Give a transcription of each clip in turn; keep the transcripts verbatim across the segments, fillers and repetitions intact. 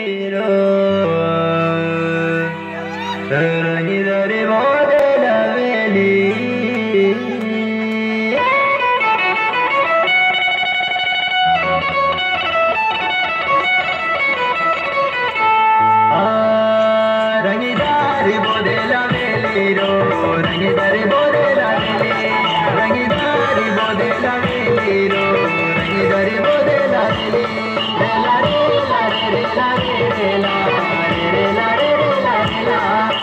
रो रंगिदरे बोले लवेली रंगिदारी बोले लवेली रो रंगिदरे बोले लवेली रंगिदारी बोले लवेली रो रंगिदरे बोले लवेली ला रे ला रे ला रे ला रे ला रे ला रे ला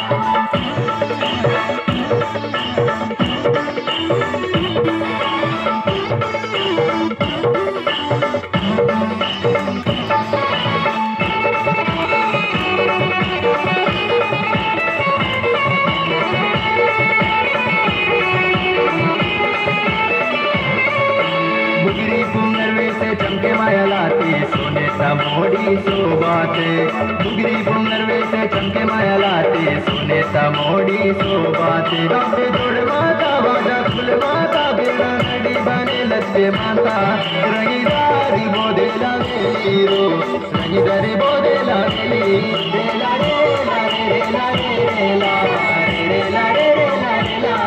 बुगरी पुनर्वे से चमके माया लाती सोने सा मोड़ी शोभाते बुगरी पुनर्वे से चमके माया लाती सोने सा मोड़ी शोभाते बापे जोड़ माता बाजा फुल माता बेड़ा नडी बने लज्जे माता रंगीदारी बोधे लावेली रो रंगीदारी बोधे लावेली रे ला रे ला रे ला रे ला रे ला रे ला रे ला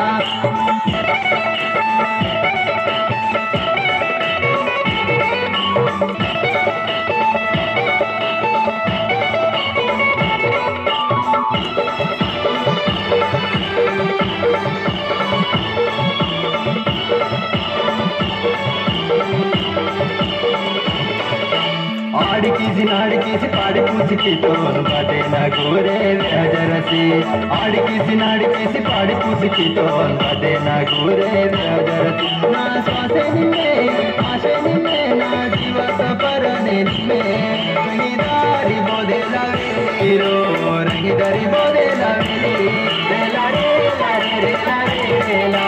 आड़की सी नाड़की सी पाड़ी पूछ की तो बाटे ना गोरे व्याजरसी आड़की सी नाड़की सी पाड़ी पूछ की तो बाटे ना गोरे व्याजरसी ना श्वासे निमे आशे निमे ना जीवत परने निमे रंगीदारी बोधे लावेली रो रंगीदारी बोधे लावेली रे ला रे ला रे ला रे ला